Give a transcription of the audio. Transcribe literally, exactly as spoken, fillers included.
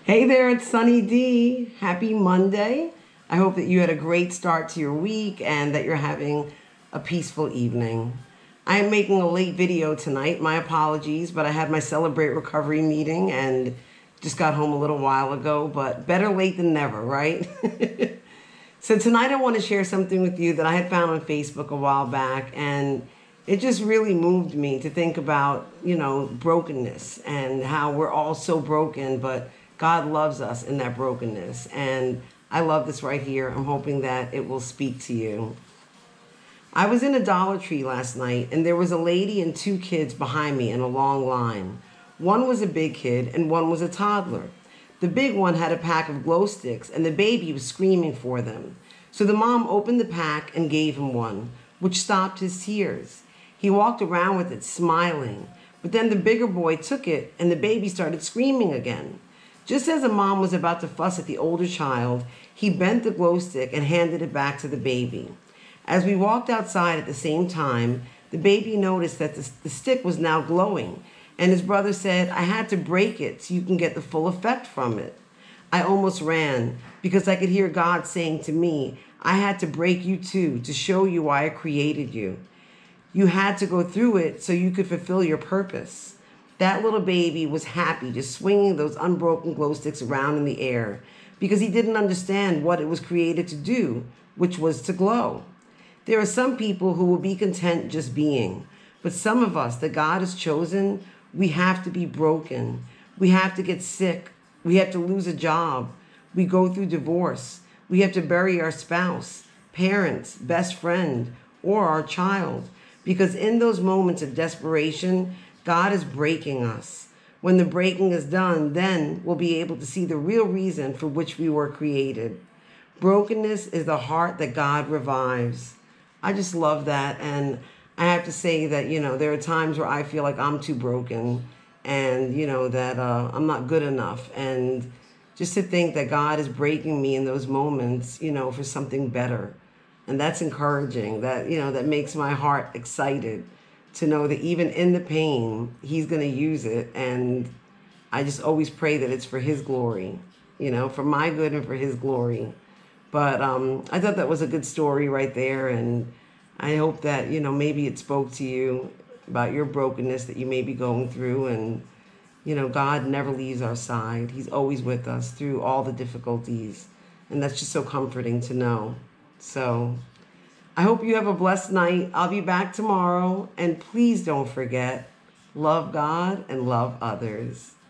Hey there, it's Sunny D. Happy Monday. I hope that you had a great start to your week and that you're having a peaceful evening. I am making a late video tonight. My apologies, but I had my Celebrate Recovery meeting and just got home a little while ago, but better late than never, right? So tonight I want to share something with you that I had found on Facebook a while back, and it just really moved me to think about, you know, brokenness and how we're all so broken, but God loves us in that brokenness. And I love this right here. I'm hoping that it will speak to you. I was in a Dollar Tree last night, and there was a lady and two kids behind me in a long line. One was a big kid and one was a toddler. The big one had a pack of glow sticks, and the baby was screaming for them. So the mom opened the pack and gave him one, which stopped his tears. He walked around with it smiling, but then the bigger boy took it and the baby started screaming again. Just as the mom was about to fuss at the older child, he bent the glow stick and handed it back to the baby. As we walked outside at the same time, the baby noticed that the, the stick was now glowing, and his brother said, "I had to break it so you can get the full effect from it." I almost ran because I could hear God saying to me, "I had to break you too to show you why I created you. You had to go through it so you could fulfill your purpose." That little baby was happy, just swinging those unbroken glow sticks around in the air because he didn't understand what it was created to do, which was to glow. There are some people who will be content just being, but some of us that God has chosen, we have to be broken. We have to get sick. We have to lose a job. We go through divorce. We have to bury our spouse, parents, best friend, or our child, because in those moments of desperation, God is breaking us. When the breaking is done, then we'll be able to see the real reason for which we were created. Brokenness is the heart that God revives. I just love that. And I have to say that, you know, there are times where I feel like I'm too broken and, you know, that uh, I'm not good enough. And just to think that God is breaking me in those moments, you know, for something better. And that's encouraging. That, you know, that makes my heart excited to know that even in the pain, he's going to use it. And I just always pray that it's for his glory, you know, for my good and for his glory. But um, I thought that was a good story right there. And I hope that, you know, maybe it spoke to you about your brokenness that you may be going through. And, you know, God never leaves our side. He's always with us through all the difficulties. And that's just so comforting to know. So I hope you have a blessed night. I'll be back tomorrow. And please don't forget, love God and love others.